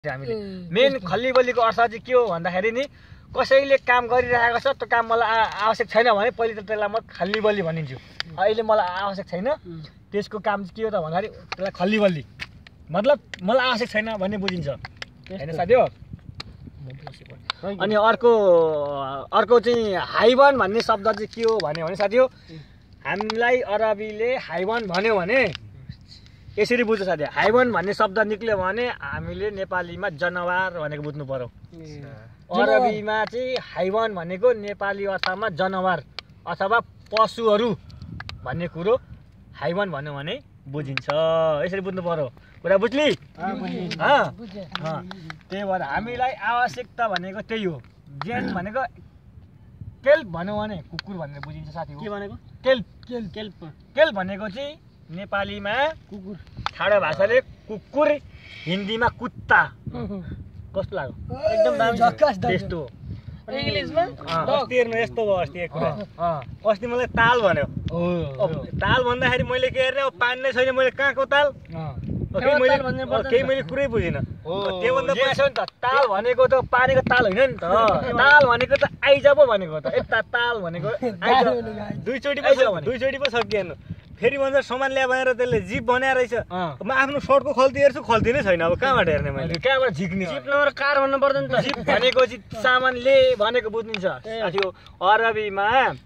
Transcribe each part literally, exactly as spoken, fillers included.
हामीले मेन खल्लीबल्लीको अर्थ चाहिँ के हो भन्दाखेरि नि कसैले काम गरिरहेको छ त्यो काम मलाई आवश्यक छैन भने पहिले त त्यसलाई म खल्लीबल्ली भनिन्छु। अहिले मलाई आवश्यक छैन त्यसको काम चाहिँ के हो त भन्दाखेरि त्यसलाई खल्लीबल्ली मतलब मलाई आवश्यक छैन भन्ने बुझिन्छ हैन साथी हो। अनि अर्को अर्को चाहिँ हाइवन भन्ने शब्द चाहिँ के हो भन्यो भने साथी हो हामीलाई अरबीले हाइवन भन्यो भने यसरी बुझ्छ साथी। हाइवन भन्ने शब्द निक्ल्यो भने हामीले नेपालीमा जनावर भनेको बुझ्नु पर्यो। अरबीमा चाहिँ हाइवन भनेको नेपाली अर्थमा जनावर अथवा पशुहरू भन्ने कुरो हाइवन भन्यो भने बुझिन्छ। यसरी बुझ्नु पर्यो कुरा बुझ्ली? त्यही भएर हामीलाई आवश्यकता भनेको त्यही हो। ज्यान भनेको केल्प भन्यो भने कुकुर भनेर बुझिन्छ साथी हो। के भनेको? केल्प केल्प केल्प केल्प भनेको चाहिँ नेपालीमा कुकुर, ठाडो भाषाले कुकुर, हिन्दीमा कुत्ता। कस्तो लाग्यो? एकदम दामी त्यस्तो। इंग्लिशमा अस्ति हेर्नु यस्तो भयो अस्ति एक कुरा। अस्ति मलाई ताल भन्यो। ताल भन्दाखेरि मैले के हेर्ने अब पानी नै छैन मैले कहाँको ताल? केही मैले केही मैले कुरै बुझिनँ। त्यो भन्दा पैसा नि त ताल भनेको त पानीको ताल होइन नि त। ताल भनेको त आइज पो भनेको त। यता ताल भनेको आइज दुईचोटि पो दुईचोटि पो सकिएन। फेरि भन्छ सामान ल्या भनेर त्यसले जिप बनाएर रहेछ। म आफ्नो सर्टको खल्ती हेर्छु खल्ती नै छैन। अब कहाँबाट हेर्ने मैले? कहाँबाट झिक्ने? जिप नभएर कार भन्नु पर्दैन त। जिप भनेको चाहिँ सामान ले भनेको बुझ्निन्छ साथी हो। अरबीमा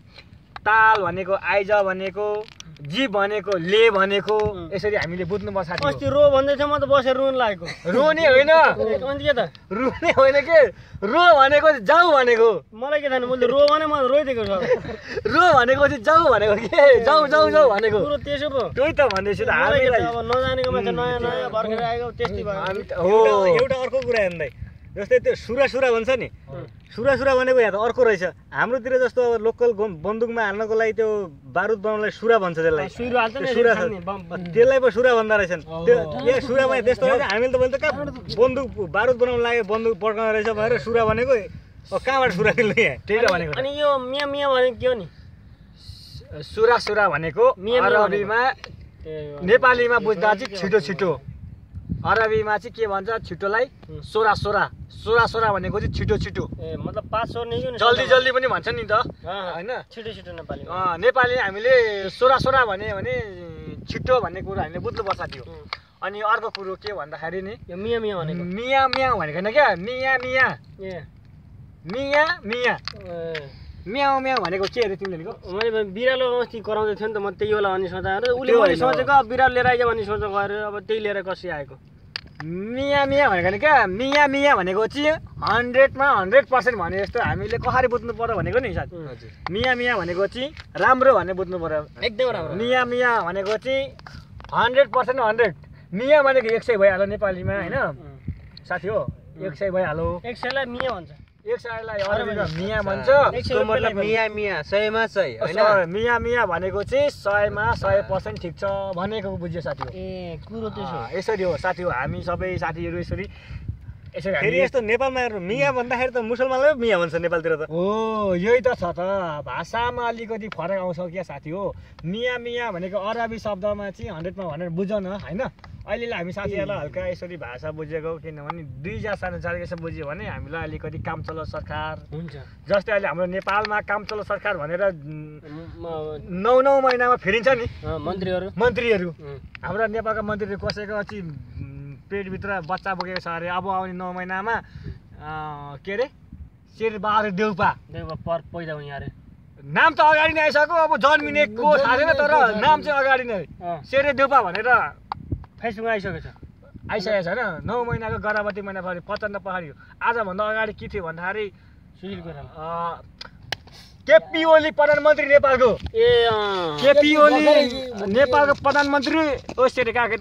ताल भनेको आइज भनेको जिप भनेको ले भनेको यसरी हामीले बुझ्नुपर्छ साथी। अस्ति रो भन्दै थियो म त बसेर रुन लागेको। रोने होइन अनि के त रुने होइन के रो भनेको चाहिँ जाऊ भनेको। मलाई के थाहा मैले रो भने म रोइदिएको छ। रो भनेको चाहिँ जाऊ भनेको के जाऊ जाऊ जाऊ भनेको कुरो त्यसो पो त्यही त भन्दैछु त। हामीलाई अब नजानेको मान्छे नयाँ नयाँ भर्खेर आएको त्यस्तै भयो। हो एउटा अर्को कुरा हेर्दै जस्तै त्यो सुरा सुरा भन्छ नि। सुरा सुरा भनेको यहाँ त अर्को रहेछ। हाम्रोतिर जस्तो अब लोकल बन्दुकमा हाल्नको लागि त्यो बारुद बनाउनलाई सुरा भन्छ त्यसलाई। सुरा त्यसलाई पो सुरा भन्दा रहेछन्। त्यो यहाँ सुरामा त्यस्तो रहेछ। हामीले त भन्छ कहाँ बन्दुक बारुद बनाउन लाग्यो बन्दुक पड्काउने रहेछ भनेर सुरा भनेको। अब कहाँबाट सुरा किन्नु यहाँ? त्यही त भनेको। अनि यो मिया मिया भनेको के हो नि? सुरा सुरा भनेको अरबीमा नेपालीमा बुझ्दा चाहिँ छिटो छिटो। अरबीमा चाहिँ के भन्छ छिटोलाई सोरा सोरा। सोरा सोरा भनेको चाहिँ छिटो छिटो। ए मतलब पाँच सौ नि जल्दी जल्दी पनि भन्छ नि त हैन? छिटो छिटो नेपाली। अँ नेपाली हामीले सोरा सोरा भन्यो भने छिटो भन्ने कुरा हामीले बुझ्नुपर्छ थियो। अनि अर्को कुरो के भन्दाखेरि नि यो मिया मिया भनेको मिया मिया भनेको हैन क्या मिया मिया ए मिया मिया म्याउ म्याउ भनेको के अरे तिमीले भनेको? मैले बिरालो अस्ति कराउँदै थियो नि त म त्यही होला भन्ने सोच्दा उसले मैले सोचेको अब बिरालो लिएर आइज भन्ने सोचेको गएर अब त्यही लिएर कसरी आएको। मिया मिया भनेको नि क्या मिया मिया भनेको चाहिँ हन्ड्रेडमा हन्ड्रेड पर्सेन्ट भने जस्तो हामीले कसरी बुझ्नु पर्यो भनेको नि साथी। मिया मिया भनेको चाहिँ राम्रो भन्ने बुझ्नु पर्यो एकदम राम्रो। मिया मिया भनेको चाहिँ हन्ड्रेड पर्सेन्ट हन्ड्रेड। मिया भनेको एक सय भइहाल्यो नेपालीमा होइन साथी हो। एक सय भइहाल्यो। एक सयलाई मिया भन्छ। एक सयलाई अरबीमा मिया भन्छ। त्यसको मतलब मिया मिया सयमा सय हैन? मिया मिया भनेको चाहिँ सयमा सय पर्सेन्ट ठिक छ भनेको बुझ्यो साथी हो। ए कुरो त्यसो यसरी हो साथी हो। हामी सबै साथीहरू यसरी यसरी फेरि यस्तो नेपालमा हेर्नु मिया भन्दाखेरि त मुसलमानले मिया भन्छ नेपालतिर त। हो यही त छ त भाषामा अलिकति फरक आउँछ क्या साथी हो। मिया मिया भनेको अरबी शब्दमा चाहिँ हन्ड्रेडमा हन्ड्रेड बुझ न होइन। अहिले हामी साथीहरूलाई हल्का यसरी भाषा बुझेको किनभने दुईजना सानो चार यसो बुझ्यो भने हामीलाई अलिकति काम चलो सरकार हुन्छ। जस्तै अहिले हाम्रो नेपालमा काम चलो सरकार भनेर नौ नौ महिनामा फेरिन्छ नि मन्त्रीहरू मन्त्रीहरू। हाम्रो नेपालका मन्त्रीहरू कसैको चाहिँ पेटभित्र बच्चा बोकेको छ अरे अब आउने नौ महिनामा के अरे शेरबहादुर देउपा देउपा पर पैदा हुने अरे। नाम त अगाडि नै आइसक्यो अब जन्मिने को थाहा छैन तर नाम चाहिँ अगाडि नै शेरे देउपा भनेर फेसबुकमा आइसकेको छ आइसकेको छ होइन। नौ महिनाको गर्भवती महिना पछाडि प्रचण्ड पहाडी हो। आजभन्दा अगाडि के थियो भन्दाखेरि सुशील कोइराला केपी ओली प्रधानमन्त्री नेपालको। ए केपी ओली नेपालको प्रधानमन्त्री ओ सेरे कहाँ